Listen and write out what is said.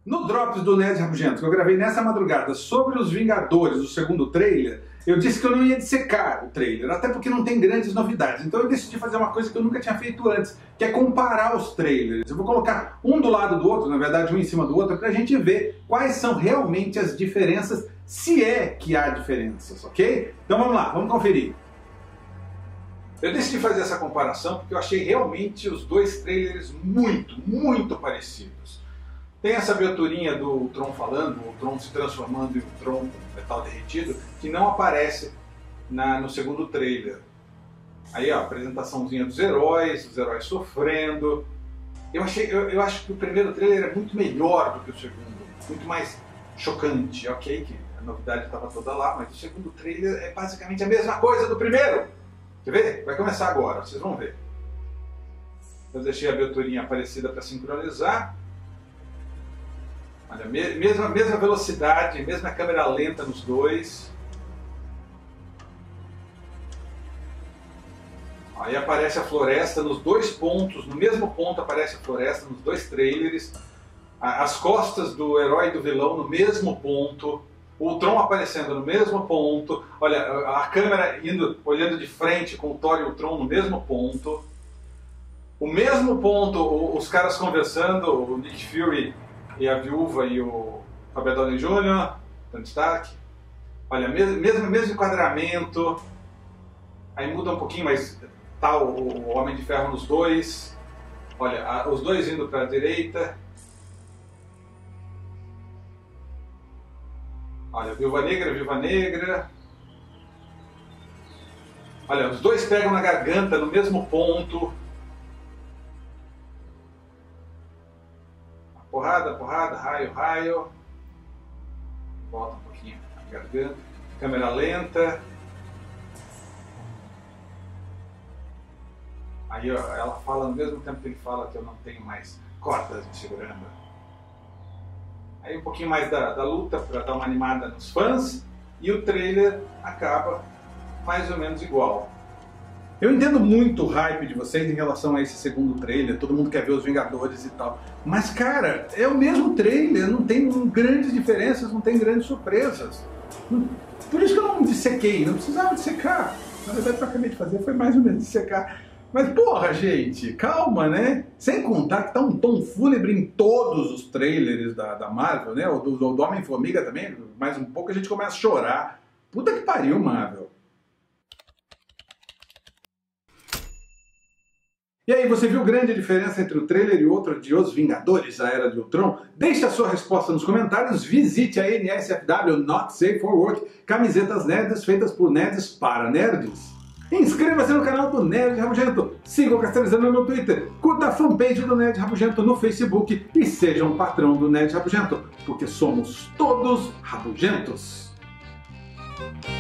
No Drops do Nerd Rabugento, que eu gravei nessa madrugada sobre os Vingadores, o segundo trailer, eu disse que eu não ia dissecar o trailer, até porque não tem grandes novidades. Então eu decidi fazer uma coisa que eu nunca tinha feito antes, que é comparar os trailers. Eu vou colocar um do lado do outro, na verdade um em cima do outro, pra gente ver quais são realmente as diferenças, se é que há diferenças, ok? Então vamos lá, vamos conferir. Eu decidi fazer essa comparação porque eu achei realmente os dois trailers muito parecidos. Tem essa aberturinha do Tron falando, o Tron se transformando em um Tron com metal derretido, que não aparece no segundo trailer. Aí ó, a apresentaçãozinha dos heróis, os heróis sofrendo. Eu acho que o primeiro trailer é muito melhor do que o segundo, muito mais chocante. Ok, que a novidade estava toda lá, mas o segundo trailer é basicamente a mesma coisa do primeiro. Quer ver? Vai começar agora, vocês vão ver. Eu deixei a aberturinha parecida para sincronizar. Olha, mesma velocidade, mesma câmera lenta nos dois. Aí aparece a floresta nos dois pontos, no mesmo ponto aparece a floresta nos dois trailers. As costas do herói e do vilão no mesmo ponto. O Tron aparecendo no mesmo ponto. Olha, a câmera olhando de frente com o Thor e o Tron no mesmo ponto. O mesmo ponto, os caras conversando, o Nick Fury e a Viúva e o Robert Downey Jr., Tony Stark. Olha, mesmo enquadramento. Aí muda um pouquinho, mas tá o Homem de Ferro nos dois. Olha, os dois indo para a direita. Olha, Viúva Negra. Olha, os dois pegam na garganta no mesmo ponto. Porrada, raio. Volta um pouquinho a garganta. Câmera lenta. Aí ó, ela fala ao mesmo tempo que ele fala que eu não tenho mais cordas me segurando. Aí um pouquinho mais da luta para dar uma animada nos fãs. E o trailer acaba mais ou menos igual. Eu entendo muito o hype de vocês em relação a esse segundo trailer, todo mundo quer ver os Vingadores e tal. Mas cara, é o mesmo trailer, não tem grandes diferenças, não tem grandes surpresas. Por isso que eu não dissequei, não precisava dissecar. Na verdade o que eu acabei de fazer foi mais ou menos dissecar. Mas porra, gente, calma, né? Sem contar que tá um tom fúnebre em todos os trailers da Marvel, né? O do Homem-Formiga também, mais um pouco a gente começa a chorar. Puta que pariu, Marvel. E aí, você viu grande diferença entre o trailer e outro de Os Vingadores, a Era de Ultron? Deixe a sua resposta nos comentários, visite a NSFW Not Safe for Work, camisetas nerds feitas por nerds para nerds. Inscreva-se no canal do Nerd Rabugento, siga o Castalizando no Twitter, curta a fanpage do Nerd Rabugento no Facebook e seja um patrão do Nerd Rabugento, porque somos todos rabugentos.